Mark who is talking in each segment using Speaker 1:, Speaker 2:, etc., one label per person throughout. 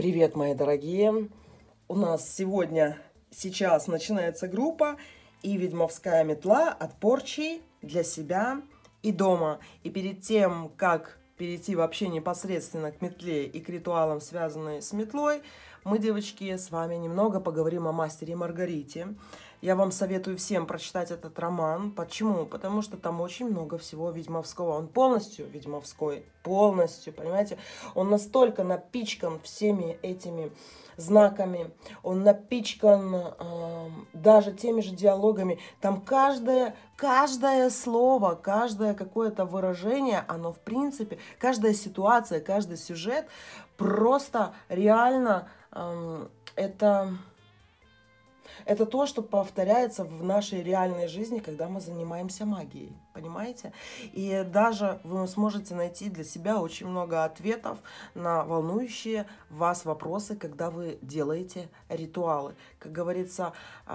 Speaker 1: Привет, мои дорогие! У нас сейчас начинается группа и ведьмовская метла от порчи для себя и дома. И перед тем, как перейти вообще непосредственно к метле и к ритуалам, связанным с метлой, мы, девочки, с вами немного поговорим о мастере и Маргарите. Я вам советую всем прочитать этот роман. Почему? Потому что там очень много всего ведьмовского. Он полностью ведьмовской. Полностью, понимаете? Он настолько напичкан всеми этими знаками. Он напичкан даже теми же диалогами. Там каждое слово, каждое какое-то выражение, оно в принципе, каждая ситуация, каждый сюжет просто реально это то, что повторяется в нашей реальной жизни, когда мы занимаемся магией, понимаете? И даже вы сможете найти для себя очень много ответов на волнующие вас вопросы, когда вы делаете ритуалы. Как говорится,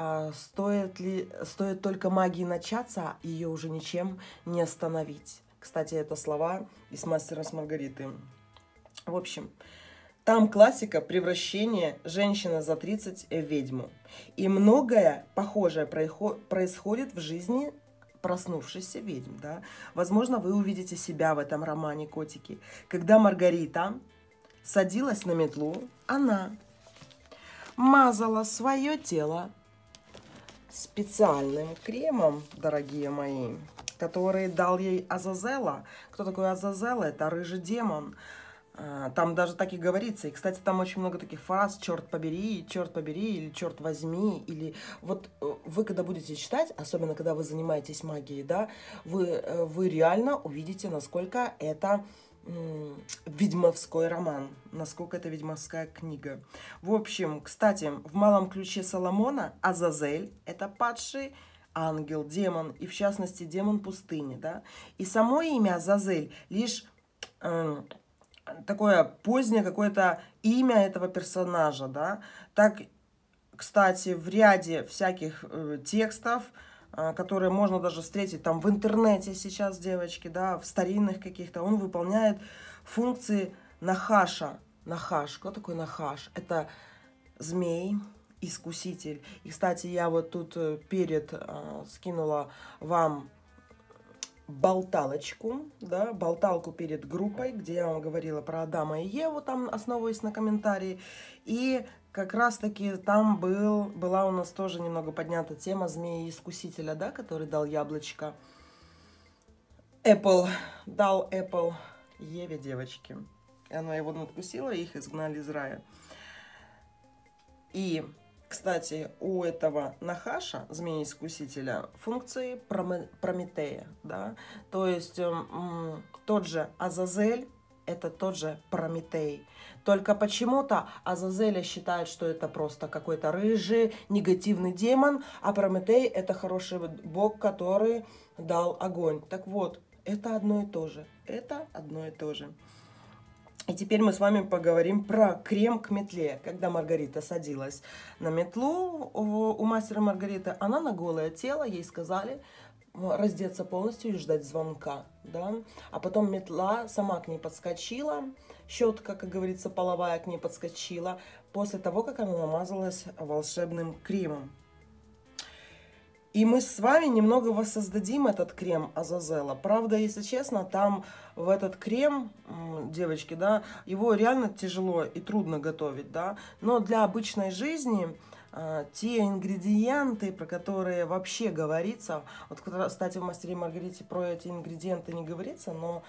Speaker 1: стоит только магии начаться, а ее уже ничем не остановить. Кстати, это слова из «Мастера с Маргариты». В общем, там классика превращения женщины за 30 в ведьму. И многое похожее происходит в жизни проснувшейся ведьм. Да? Возможно, вы увидите себя в этом романе, котики. Когда Маргарита садилась на метлу, она мазала свое тело специальным кремом, дорогие мои, который дал ей Азазела. Кто такой Азазел? Это рыжий демон. Там даже так и говорится. И, кстати, там очень много таких фраз черт побери, или черт возьми. Или вот вы, когда будете читать, особенно когда вы занимаетесь магией, да, вы реально увидите, насколько это ведьмовской роман, насколько это ведьмовская книга. В общем, кстати, в «Малом ключе Соломона» Азазель – это падший ангел, демон, и в частности демон пустыни. Да? И само имя Азазель лишь такое позднее какое-то имя этого персонажа, да. Так, кстати, в ряде всяких текстов, которые можно даже встретить там в интернете сейчас, девочки, да, в старинных каких-то, он выполняет функции нахаша. Нахаш. Кто такой нахаш? Это змей, искуситель. И, кстати, я вот тут скинула вам болталочку, да, болталку перед группой, где я вам говорила про Адама и Еву, там основываясь на комментарии. И как раз-таки там была у нас тоже немного поднята тема змеи-искусителя, да, который дал яблочко. Дал Apple Еве, девочки. И она его надкусила, и их изгнали из рая. И кстати, у этого нахаша, змеи-искусителя, функции Прометея, да, то есть тот же Азазель, это тот же Прометей. Только почему-то Азазеля считают, что это просто какой-то рыжий, негативный демон, а Прометей это хороший бог, который дал огонь. Так вот, это одно и то же. Это одно и то же. И теперь мы с вами поговорим про крем к метле. Когда Маргарита садилась на метлу у мастера Маргариты, она на голое тело, ей сказали раздеться полностью и ждать звонка. Да? А потом метла сама к ней подскочила, щетка, как говорится, половая к ней подскочила, после того, как она намазалась волшебным кремом. И мы с вами немного воссоздадим этот крем Азазела. Правда, если честно, там в этот крем, девочки, да, его реально тяжело и трудно готовить, да. Но для обычной жизни те ингредиенты, про которые вообще говорится, вот, кстати, в «Мастере и Маргарите» про эти ингредиенты не говорится, но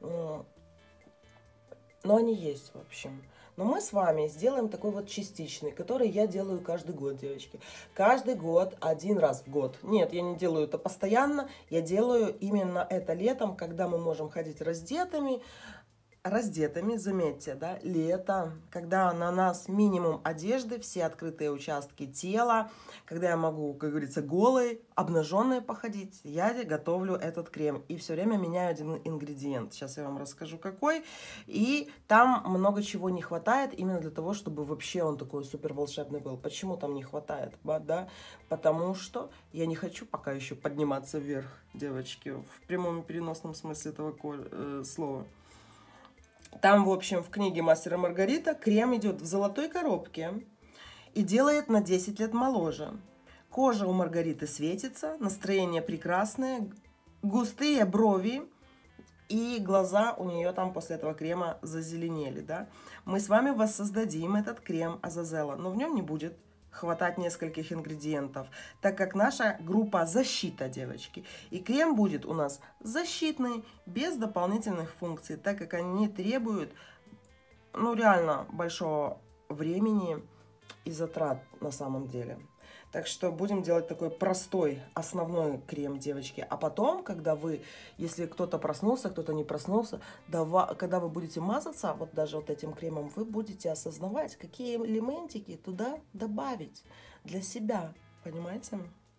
Speaker 1: они есть, в общем. Но мы с вами сделаем такой вот частичный, который я делаю каждый год, девочки. Каждый год, один раз в год. Нет, я не делаю это постоянно. Я делаю именно это летом, когда мы можем ходить раздетыми, заметьте, да, лето, когда на нас минимум одежды, все открытые участки тела, когда я могу, как говорится, голой, обнаженной походить, я готовлю этот крем и все время меняю один ингредиент. Сейчас я вам расскажу, какой. И там много чего не хватает именно для того, чтобы вообще он такой супер волшебный был. Почему там не хватает? Да? Потому что я не хочу пока еще подниматься вверх, девочки, в прямом и переносном смысле этого слова. Там, в общем, в книге «Мастер и Маргарита» крем идет в золотой коробке и делает на 10 лет моложе. Кожа у Маргариты светится, настроение прекрасное, густые брови и глаза у нее там после этого крема зазеленели, да. Мы с вами воссоздадим этот крем Азазела, но в нем не будет хватать нескольких ингредиентов, так как наша группа защита, девочки. И крем будет у нас защитный, без дополнительных функций, так как они требуют, ну, реально большого времени и затрат на самом деле. Так что будем делать такой простой основной крем, девочки. А потом, когда вы, если кто-то проснулся, кто-то не проснулся, когда вы будете мазаться, вот даже вот этим кремом, вы будете осознавать, какие элементики туда добавить для себя. Понимаете?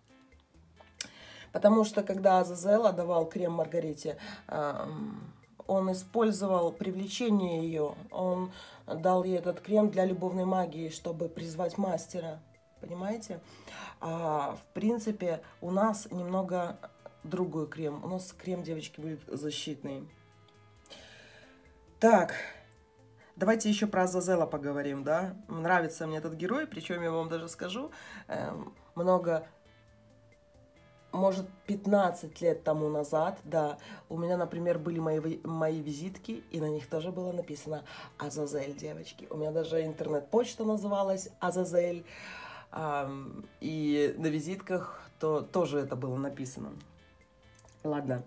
Speaker 1: Потому что, когда Азазела давал крем Маргарите, он использовал привлечение ее. Он дал ей этот крем для любовной магии, чтобы призвать мастера. Понимаете? А в принципе, у нас немного другой крем. У нас крем, девочки, будет защитный. Так, давайте еще про Азазела поговорим, да? Нравится мне этот герой, причем я вам даже скажу, может, 15 лет тому назад, да, у меня, например, были мои визитки, и на них тоже было написано Азазель, девочки. У меня даже интернет-почта называлась Азазель. И на визитках тоже это было написано. Ладно.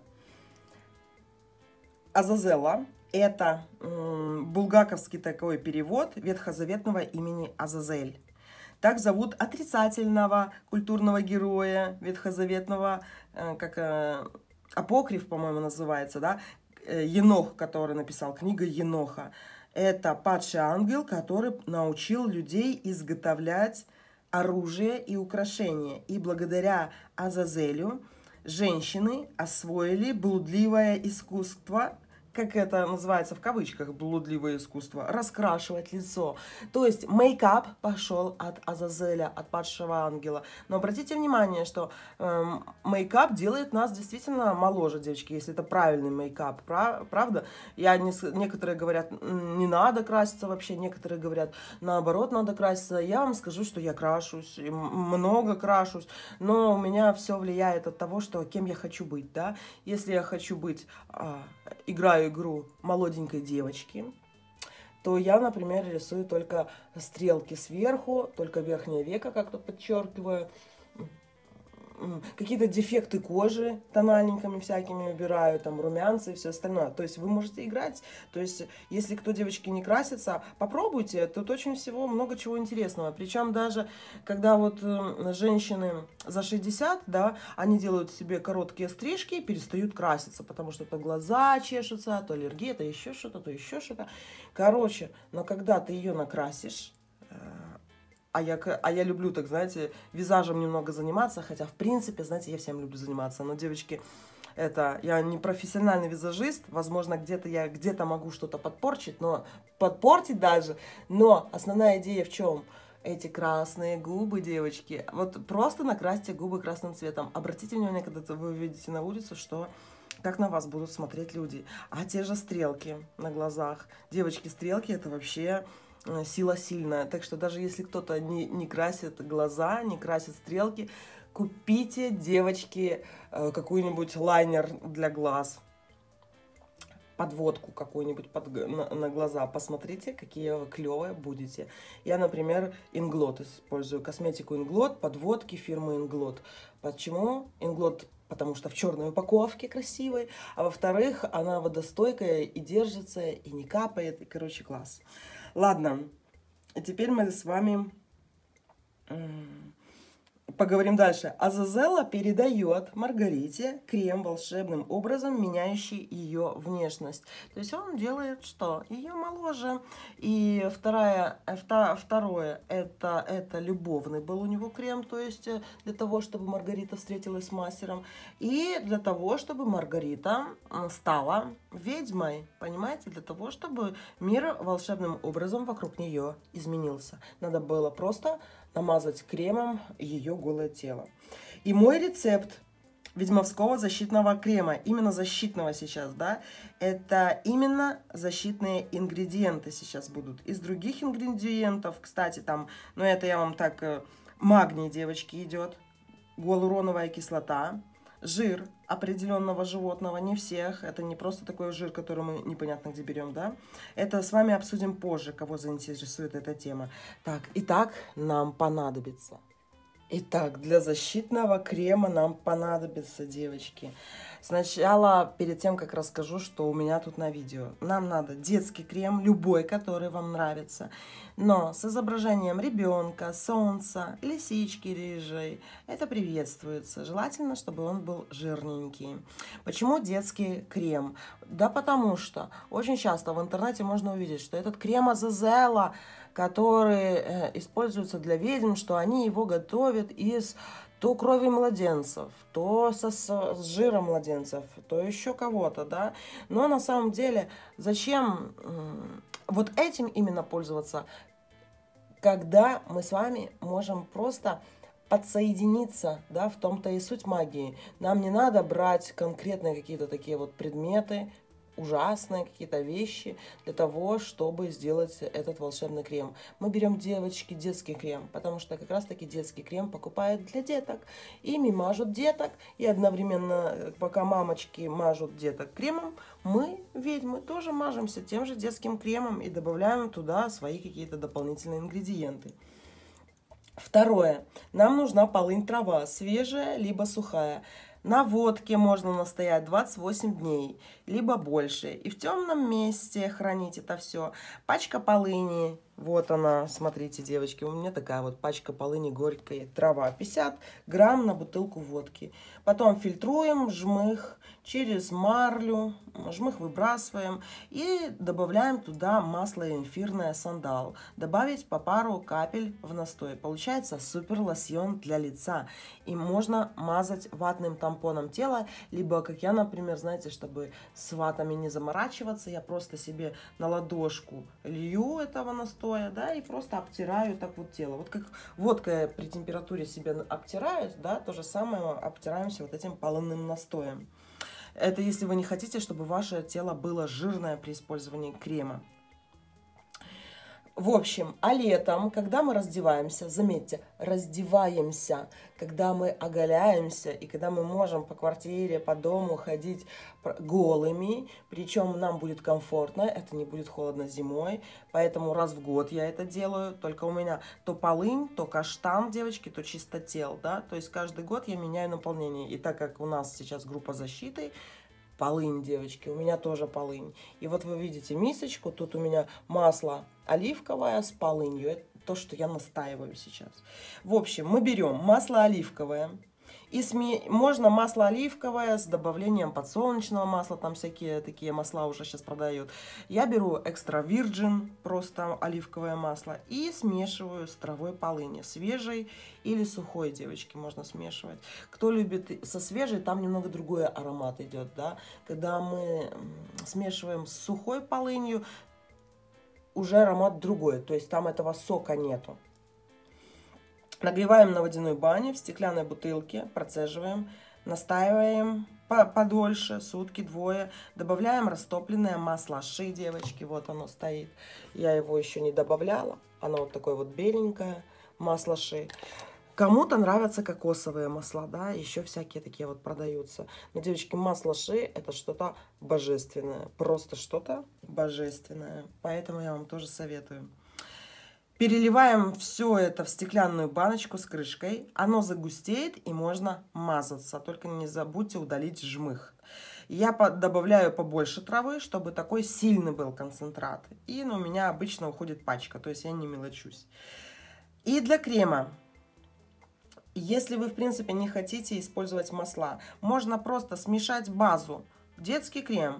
Speaker 1: Азазела – это булгаковский такой перевод ветхозаветного имени Азазель. Так зовут отрицательного культурного героя ветхозаветного, как апокриф, по-моему, называется, да? Енох, который написал книгу Еноха. Это падший ангел, который научил людей изготовлять оружие и украшения. И благодаря Азазелю женщины освоили блудливое искусство, как это называется в кавычках, блудливое искусство, раскрашивать лицо. То есть мейкап пошел от Азазеля, от падшего ангела. Но обратите внимание, что мейкап делает нас действительно моложе, девочки, если это правильный мейкап, правда? Некоторые говорят, не надо краситься вообще, некоторые говорят, наоборот, надо краситься. Я вам скажу, что я крашусь, много крашусь, но у меня все влияет от того, что кем я хочу быть, да? Если я хочу быть, играю игру молоденькой девочки, то я, например, рисую только стрелки сверху, только верхнее веко как-то подчеркиваю, какие-то дефекты кожи тональниками всякими убираю, там румянцы и все остальное. То есть вы можете играть. То есть если кто, девочки, не красится, попробуйте. Тут очень всего много чего интересного. Причем даже когда вот женщины за 60, да, они делают себе короткие стрижки и перестают краситься, потому что то глаза чешутся, то аллергия, то еще что-то, то еще что-то. Короче, но когда ты ее накрасишь, а я люблю, так, знаете, визажем немного заниматься, хотя, в принципе, знаете, я всем люблю заниматься. Но, девочки, я не профессиональный визажист, возможно, где-то могу что-то подпортить даже, но основная идея в чем? Эти красные губы, девочки, вот просто накрасьте губы красным цветом. Обратите внимание, когда вы видите на улицу, как на вас будут смотреть люди. А те же стрелки на глазах. Девочки, стрелки это вообще сила сильная. Так что даже если кто-то не красит глаза, не красит стрелки, купите, девочки, какой-нибудь лайнер для глаз. Подводку какую-нибудь на глаза. Посмотрите, какие вы клевые будете. Я, например, Inglot использую. Косметику Inglot, подводки фирмы Inglot. Почему Inglot? Потому что в черной упаковке красивой. А во-вторых, она водостойкая и держится, и не капает. И, короче, класс. Ладно, и теперь мы с вами поговорим дальше. Азазела передает Маргарите крем волшебным образом, меняющий ее внешность. То есть он делает что? Ее моложе. И второе, это любовный был у него крем, то есть для того, чтобы Маргарита встретилась с мастером. И для того, чтобы Маргарита стала ведьмой. Понимаете? Для того, чтобы мир волшебным образом вокруг нее изменился. Надо было просто намазать кремом ее голое тело. И мой рецепт ведьмовского защитного крема. Именно защитного сейчас, да. Это именно защитные ингредиенты сейчас будут. Из других ингредиентов, кстати, там, ну это я вам так, магний, девочки, идет, гиалуроновая кислота, жир определенного животного, не всех, это не просто такой жир, который мы непонятно где берем, да. Это с вами обсудим позже, кого заинтересует эта тема. Так, итак, нам понадобится. Итак, для защитного крема нам понадобится, девочки. Сначала, перед тем, как расскажу, что у меня тут на видео, нам надо детский крем, любой, который вам нравится, но с изображением ребенка, солнца, лисички рыжей. Это приветствуется. Желательно, чтобы он был жирненький. Почему детский крем? Да потому что очень часто в интернете можно увидеть, что этот крем Азазела, который используется для ведьм, что они его готовят из то крови младенцев, то с жира младенцев, то еще кого-то, да. Но на самом деле, зачем вот этим именно пользоваться, когда мы с вами можем просто подсоединиться, да, в том-то и суть магии. Нам не надо брать конкретные какие-то такие вот предметы, ужасные какие-то вещи для того, чтобы сделать этот волшебный крем. Мы берем, девочки, детский крем, потому что как раз-таки детский крем покупают для деток. Ими мажут деток, и одновременно, пока мамочки мажут деток кремом, мы, ведьмы, тоже мажемся тем же детским кремом и добавляем туда свои какие-то дополнительные ингредиенты. Второе. Нам нужна полынь трава, свежая либо сухая. На водке можно настоять 28 дней, либо больше. И в темном месте хранить это все. Пачка полыни, вот она, смотрите, девочки, у меня такая вот пачка полыни горькой, трава, 50 грамм на бутылку водки. Потом фильтруем жмых через марлю, жмых выбрасываем и добавляем туда масло эфирное сандал. Добавить по пару капель в настой. Получается супер лосьон для лица. И можно мазать ватным тампоном тело, либо, как я, например, знаете, чтобы с ватами не заморачиваться, я просто себе на ладошку лью этого настоя, да, и просто обтираю так вот тело. Вот как водка при температуре себя обтирают, да, то же самое обтираемся вот этим полынным настоем. Это если вы не хотите, чтобы ваше тело было жирное при использовании крема. В общем, а летом, когда мы раздеваемся, заметьте, раздеваемся, когда мы оголяемся и когда мы можем по квартире, по дому ходить голыми, причем нам будет комфортно, это не будет холодно зимой, поэтому раз в год я это делаю, только у меня то полынь, то каштан, девочки, то чистотел, да, то есть каждый год я меняю наполнение, и так как у нас сейчас группа защиты, полынь, девочки, у меня тоже полынь. И вот вы видите мисочку, тут у меня масло оливковое с полынью. Это то, что я настаиваю сейчас. В общем, мы берем масло оливковое. И можно масло оливковое с добавлением подсолнечного масла, там всякие такие масла уже сейчас продают. Я беру экстра virgin, просто оливковое масло, и смешиваю с травой полыни, свежей или сухой, девочки, можно смешивать. Кто любит со свежей, там немного другой аромат идет, да. Когда мы смешиваем с сухой полынью, уже аромат другой, то есть там этого сока нету. Нагреваем на водяной бане в стеклянной бутылке, процеживаем, настаиваем подольше, сутки, двое. Добавляем растопленное масло ши, девочки, вот оно стоит. Я его еще не добавляла, оно вот такое вот беленькое масло ши. Кому-то нравятся кокосовые масла, да, еще всякие такие вот продаются. Но, девочки, масло ши это что-то божественное, просто что-то божественное. Поэтому я вам тоже советую. Переливаем все это в стеклянную баночку с крышкой. Оно загустеет и можно мазаться. Только не забудьте удалить жмых. Я добавляю побольше травы, чтобы такой сильный был концентрат. И у меня обычно уходит пачка, то есть я не мелочусь. И для крема. Если вы, в принципе, не хотите использовать масла, можно просто смешать базу. Детский крем.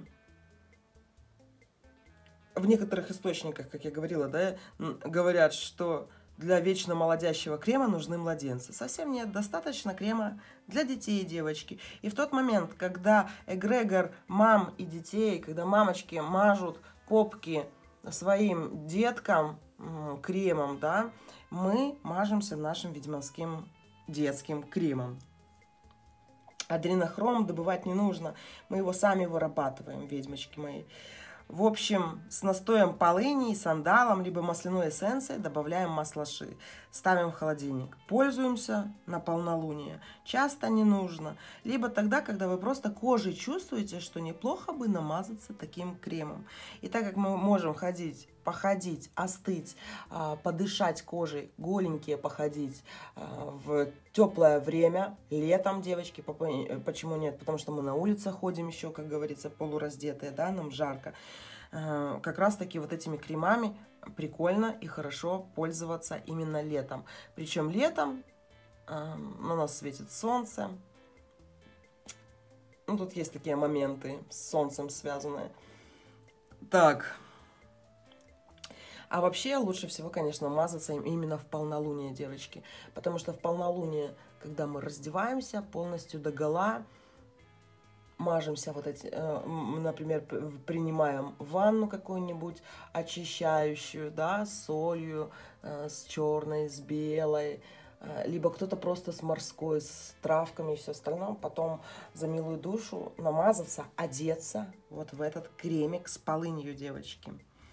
Speaker 1: В некоторых источниках, как я говорила, да, говорят, что для вечно молодящего крема нужны младенцы. Совсем нет, достаточно крема для детей и девочки. И в тот момент, когда эгрегор мам и детей, когда мамочки мажут попки своим деткам кремом, да, мы мажемся нашим ведьмовским детским кремом. Адренохром добывать не нужно. Мы его сами вырабатываем, ведьмочки мои. В общем, с настоем полыни и сандалом, либо масляной эссенцией добавляем масло ши. Ставим в холодильник. Пользуемся на полнолуние. Часто не нужно. Либо тогда, когда вы просто кожей чувствуете, что неплохо бы намазаться таким кремом. И так как мы можем походить, остыть, подышать кожей, голенькие походить в теплое время, летом, девочки, почему нет? Потому что мы на улице ходим еще, как говорится, полураздетые, да, нам жарко. Как раз таки вот этими кремами прикольно и хорошо пользоваться именно летом. Причем летом на нас светит солнце. Ну, тут есть такие моменты с солнцем связанные. Так. А вообще лучше всего, конечно, мазаться им именно в полнолуние, девочки. Потому что в полнолуние, когда мы раздеваемся полностью догола, мажемся, например, принимаем ванну какую-нибудь очищающую, да, с солью, с черной, с белой, либо кто-то просто с морской, с травками и все остальное, потом за милую душу намазаться, одеться вот в этот кремик с полынью, девочки.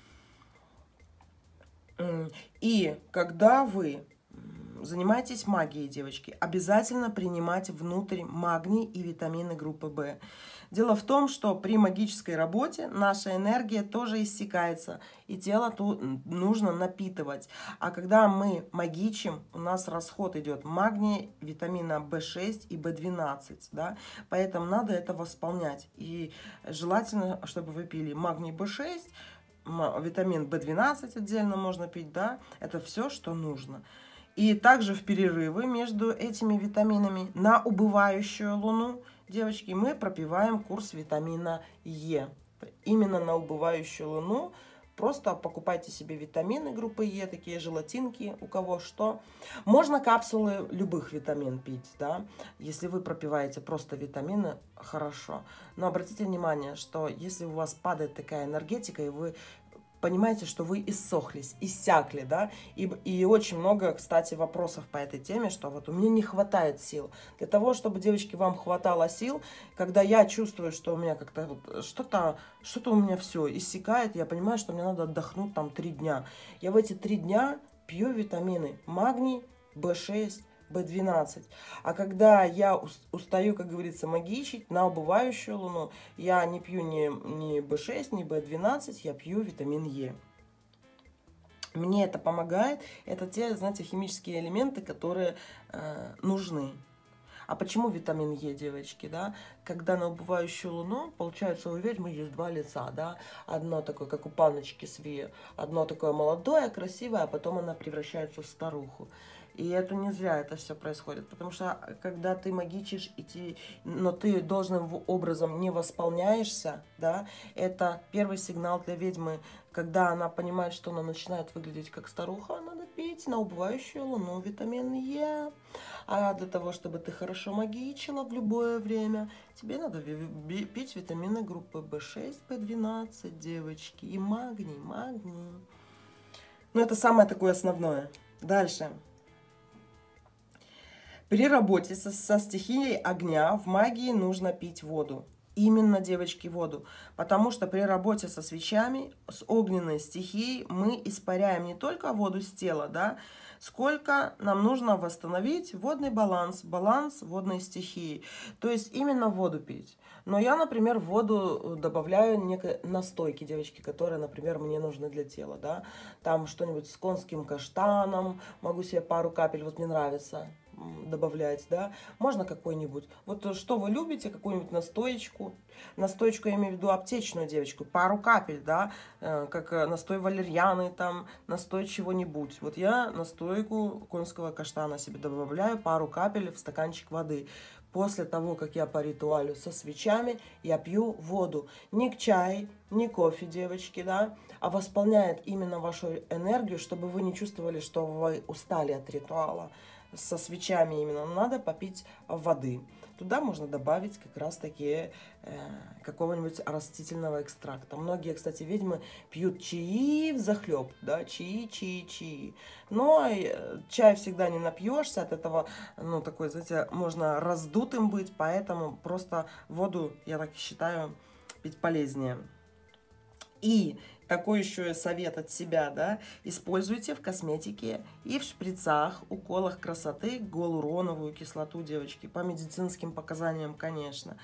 Speaker 1: И когда вы занимаетесь магией, девочки, обязательно принимать внутрь магний и витамины группы В. Дело в том, что при магической работе наша энергия тоже иссякается, и тело тут нужно напитывать. А когда мы магичим, у нас расход идет магния, витамина В6 и В12, да? Поэтому надо это восполнять. И желательно, чтобы вы пили магний В6, витамин В12 отдельно можно пить, да? Это все, что нужно. И также в перерывы между этими витаминами на убывающую луну, девочки, мы пропиваем курс витамина Е. Именно на убывающую луну просто покупайте себе витамины группы Е, такие желатинки, у кого что. Можно капсулы любых витамин пить, да, если вы пропиваете просто витамины, хорошо. Но обратите внимание, что если у вас падает такая энергетика, и вы понимаете, что вы иссохлись, иссякли, да, и очень много, кстати, вопросов по этой теме, что вот у меня не хватает сил. Для того, чтобы, девочки, вам хватало сил, когда я чувствую, что у меня как-то вот что-то у меня все иссякает, я понимаю, что мне надо отдохнуть там 3 дня. Я в эти 3 дня пью витамины магний, В6, В12. А когда я устаю, как говорится, магичить на убывающую луну, я не пью ни В6, ни В12, я пью витамин Е. Мне это помогает. Это те, знаете, химические элементы, которые нужны. А почему витамин Е, девочки, да? Когда на убывающую луну, получается, у ведьмы есть 2 лица, да? Одно такое, как у паночки Свии, одно такое молодое, красивое, а потом она превращается в старуху. И это не зря это все происходит, потому что когда ты магичишь, но ты должным образом не восполняешься, да, это первый сигнал для ведьмы, когда она понимает, что она начинает выглядеть как старуха, надо пить на убывающую луну витамин Е. А для того, чтобы ты хорошо магичила в любое время, тебе надо пить витамины группы В6, В12, девочки, и магний. Ну, это самое такое основное. Дальше. При работе со стихией огня в магии нужно пить воду. Именно, девочки, воду. Потому что при работе со свечами, с огненной стихией, мы испаряем не только воду с тела, да, сколько нам нужно восстановить водный баланс водной стихии. То есть именно воду пить. Но я, например, в воду добавляю некие настойки, девочки, которые, например, мне нужны для тела, да. Там что-нибудь с конским каштаном, могу себе пару капель, вот мне нравится добавлять, да, можно какой-нибудь, вот что вы любите, какую-нибудь настоечку я имею в виду аптечную, девочку, пару капель, да, как настой валерьяны, там, настой чего-нибудь, вот я настойку конского каштана себе добавляю, пару капель в стаканчик воды. После того, как я поритуалю со свечами, я пью воду. Не чай, не кофе, девочки, да, а восполняет именно вашу энергию, чтобы вы не чувствовали, что вы устали от ритуала. Со свечами именно надо попить воды. туда можно добавить как раз-таки какого-нибудь растительного экстракта. Многие, кстати, ведьмы пьют чаи взахлеб, да, чаи. Но чай всегда не напьешься, от этого, ну, такой, знаете, можно раздутым быть, поэтому просто воду, я так считаю, пить полезнее. И такой еще совет от себя, да, используйте в косметике и в шприцах, уколах красоты гиалуроновую кислоту, девочки, по медицинским показаниям, конечно.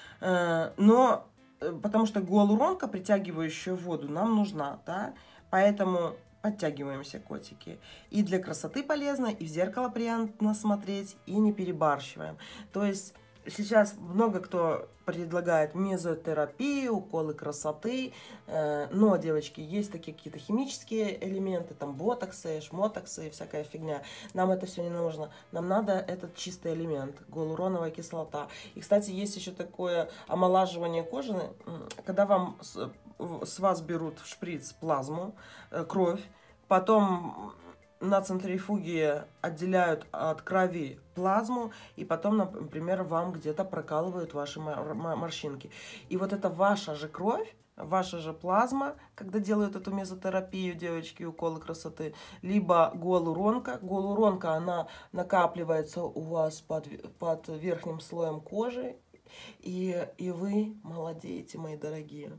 Speaker 1: Но потому что гиалуронка, притягивающая воду, нам нужна, да, поэтому подтягиваемся, котики. И для красоты полезно, и в зеркало приятно смотреть, и не перебарщиваем. То есть сейчас много кто предлагает мезотерапию, уколы красоты, но, девочки, есть такие какие-то химические элементы, там ботоксы, шмотоксы и всякая фигня. Нам это все не нужно. Нам надо этот чистый элемент, гиалуроновая кислота. И, кстати, есть еще такое омолаживание кожи, когда вам с вас берут в шприц плазму, кровь, потом на центрифуге отделяют от крови плазму, и потом, например, вам где-то прокалывают ваши морщинки. И вот это ваша же кровь, ваша же плазма, когда делают эту мезотерапию, девочки, уколы красоты, либо гиалуронка. Гиалуронка, она накапливается у вас под верхним слоем кожи, и вы молодеете, мои дорогие.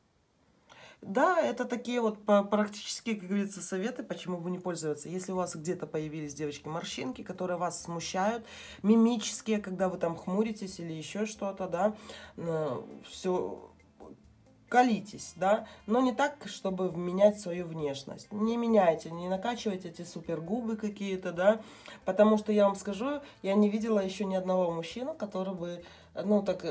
Speaker 1: Да, это такие вот практически, как говорится, советы, почему бы не пользоваться. Если у вас где-то появились, девочки, морщинки, которые вас смущают, мимические, когда вы там хмуритесь или еще что-то, да, все, колитесь, да, но не так, чтобы менять свою внешность. Не меняйте, не накачивайте эти супергубы какие-то, да, потому что я вам скажу, я не видела еще ни одного мужчину, который бы, ну, так...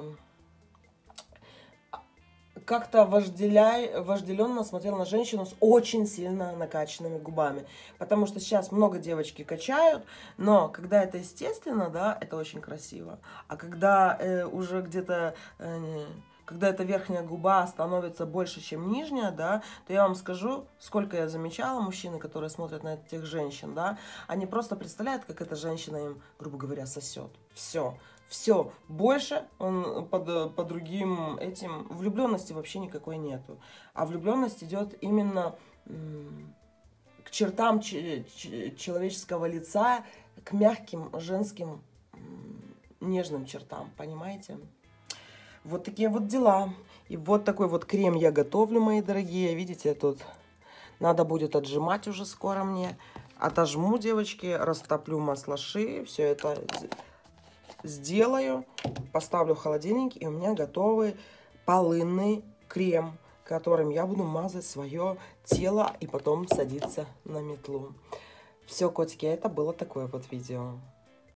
Speaker 1: как-то вожделенно смотрел на женщину с очень сильно накачанными губами. Потому что сейчас много девочки качают, но когда это естественно, да, это очень красиво. А когда уже где-то... когда эта верхняя губа становится больше, чем нижняя, да, то я вам скажу, сколько я замечала, мужчины, которые смотрят на этих женщин, да, они просто представляют, как эта женщина им, грубо говоря, сосет. Все, больше он по другим этим... Влюбленности вообще никакой нету. А влюбленность идет именно к чертам человеческого лица, к мягким женским нежным чертам, понимаете? Вот такие вот дела. И вот такой вот крем я готовлю, мои дорогие. Видите, тут надо будет отжимать уже скоро мне. Отожму, девочки, растоплю масло ши, все это... сделаю, поставлю в холодильник, и у меня готовый полынный крем, которым я буду мазать свое тело и потом садиться на метлу. Все, котики, это было такое вот видео.